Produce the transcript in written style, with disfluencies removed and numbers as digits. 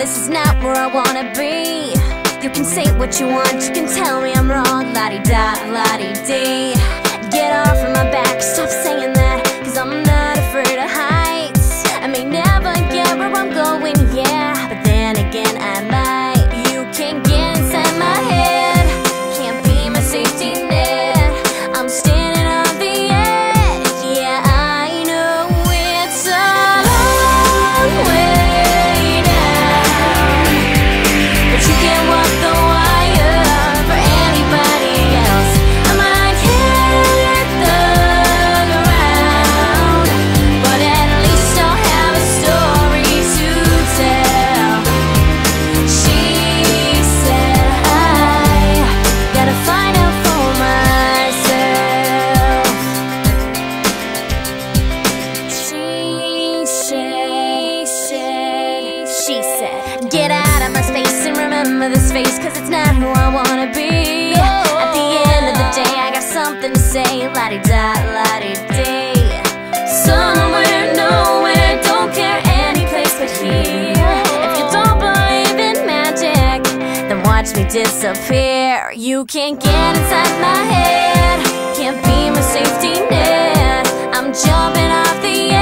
This is not where I wanna be. You can say what you want, you can tell me I'm wrong. La-di-da, la-di-dee. Get off of my back, stop saying that, 'cause I'm not afraid of heights. I may never get where I'm going, yeah, but then again I might. You can't get inside my head, can't be my safety net. I'm standing on the edge, yeah, I know it's a long way down, but you can't walk the wire for anybody else. I might hit the ground, but at least I'll have a story to tell. She said I gotta find out for myself. She said, get out of my space and remember this face, 'cause it's not who I wanna be. At the end of the day, I got something to say. La-di-da, la-di-dee. Somewhere, nowhere, don't care, any place but here. If you don't believe in magic, then watch me disappear. You can't get inside my head, can't be my safety net. I'm jumping off the